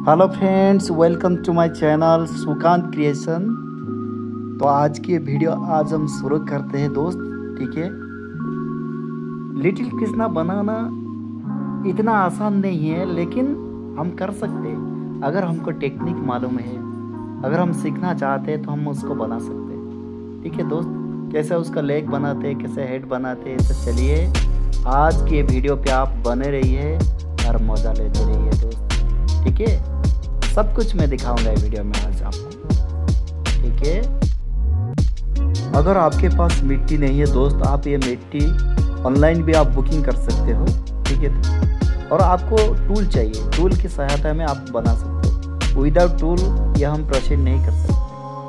Hello friends, welcome to my channel Sukant creation. तो आज की वीडियो आज हम शुरू करते हैं दोस्त। ठीक है, लिटिल कृष्णा बनाना इतना आसान नहीं है, लेकिन हम कर सकते हैं। अगर हमको टेक्निक मालूम है, अगर हम सीखना चाहते हैं तो हम उसको बना सकते हैं। ठीक है दोस्त, कैसे उसका लेग बनाते हैं, कैसे हेड बनाते हैं, तो चलिए आज की वीडियो पे आप बने रहिए और मज़ा लेते रहिए दोस्त। ठीक है, सब कुछ मैं दिखाऊंगा वीडियो में आज आपको। ठीक है, अगर आपके पास मिट्टी नहीं है दोस्त, आप ये मिट्टी ऑनलाइन भी आप बुकिंग कर सकते हो। ठीक है, और आपको टूल चाहिए, टूल की सहायता में आप बना सकते हो। विदाउट टूल यह हम प्रोसीड नहीं कर सकते।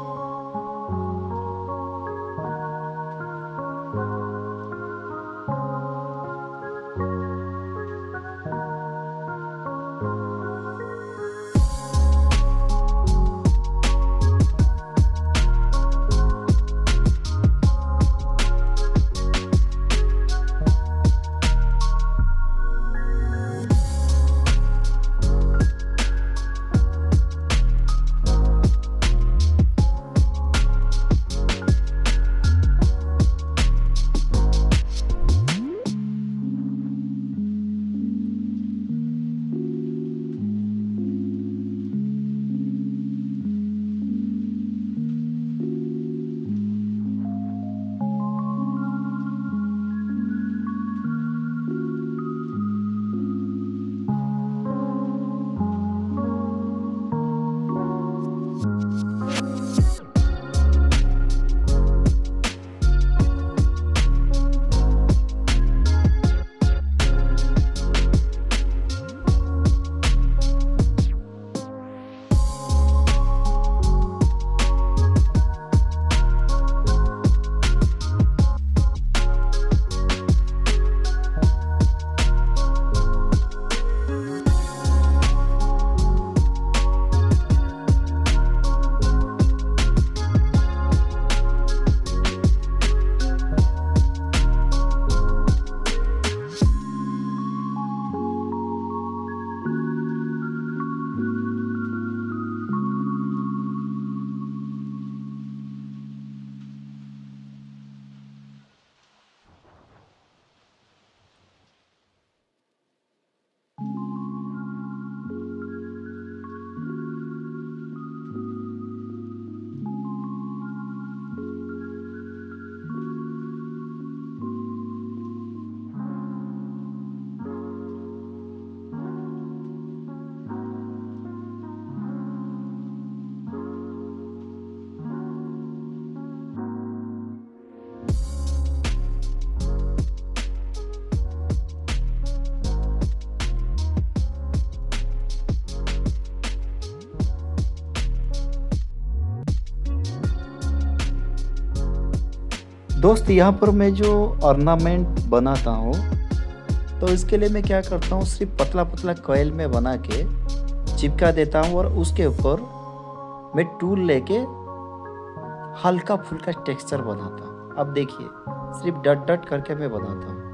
दोस्त, यहाँ पर मैं जो ऑर्नामेंट बनाता हूँ, तो इसके लिए मैं क्या करता हूँ, सिर्फ पतला पतला कॉइल में बना के चिपका देता हूँ और उसके ऊपर मैं टूल लेके हल्का फुल्का टेक्सचर बनाता हूँ। अब देखिए, सिर्फ डट डट करके मैं बनाता हूँ।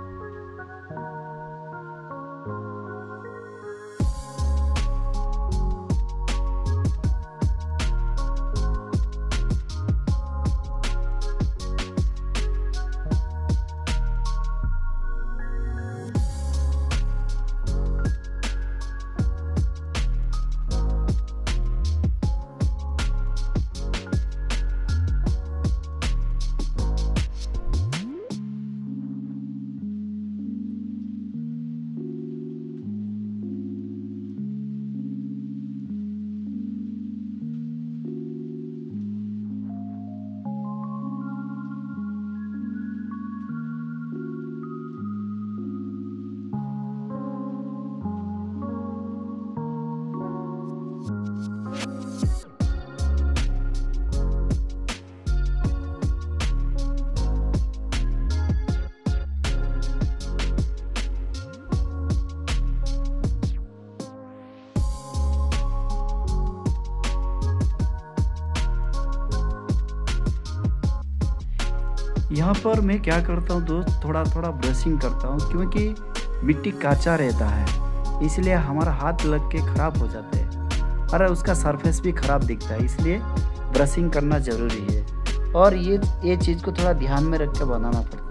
यहाँ पर मैं क्या करता हूँ दोस्त, थोड़ा थोड़ा ब्रशिंग करता हूँ, क्योंकि मिट्टी कच्चा रहता है, इसलिए हमारा हाथ लग के ख़राब हो जाते हैं। और उसका सरफेस भी ख़राब दिखता है, इसलिए ब्रशिंग करना ज़रूरी है। और ये चीज़ को थोड़ा ध्यान में रख के बनाना पड़ता है।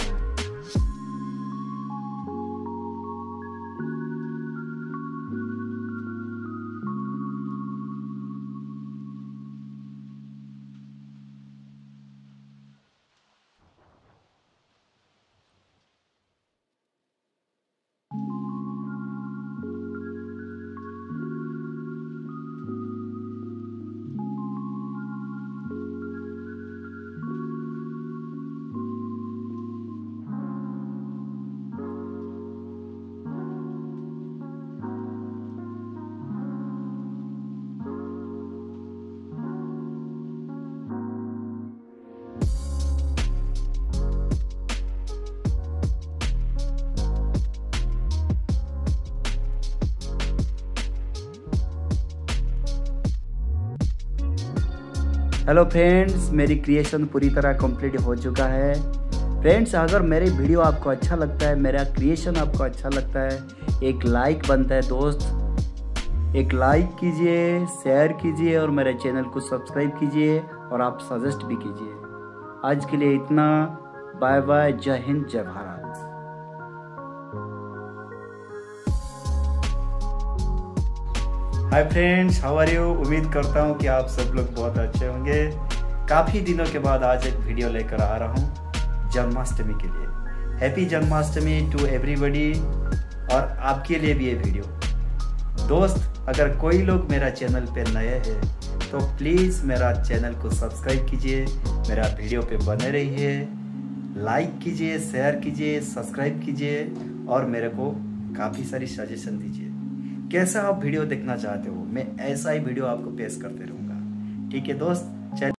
हेलो फ्रेंड्स, मेरी क्रिएशन पूरी तरह कंप्लीट हो चुका है। फ्रेंड्स, अगर मेरी वीडियो आपको अच्छा लगता है, मेरा क्रिएशन आपको अच्छा लगता है, एक लाइक बनता है दोस्त। एक लाइक कीजिए, शेयर कीजिए और मेरे चैनल को सब्सक्राइब कीजिए और आप सजेस्ट भी कीजिए। आज के लिए इतना। Bye bye. जय हिंद, जय Bharat. Hi friends, how are you. उम्मीद करता हूँ कि आप सब लोग बहुत अच्छे होंगे। काफ़ी दिनों के बाद आज एक वीडियो लेकर आ रहा हूँ जन्माष्टमी के लिए। Happy Janmashtami to everybody. और आपके लिए भी ये वीडियो। दोस्त, अगर कोई लोग मेरा चैनल पे नए हैं तो प्लीज़ मेरा चैनल को सब्सक्राइब कीजिए, मेरा वीडियो पे बने रहिए, लाइक कीजिए, शेयर कीजिए, सब्सक्राइब कीजिए और मेरे को काफ़ी सारी सजेशन दीजिए। कैसा आप वीडियो देखना चाहते हो, मैं ऐसा ही वीडियो आपको पेश करते रहूँगा। ठीक है दोस्त।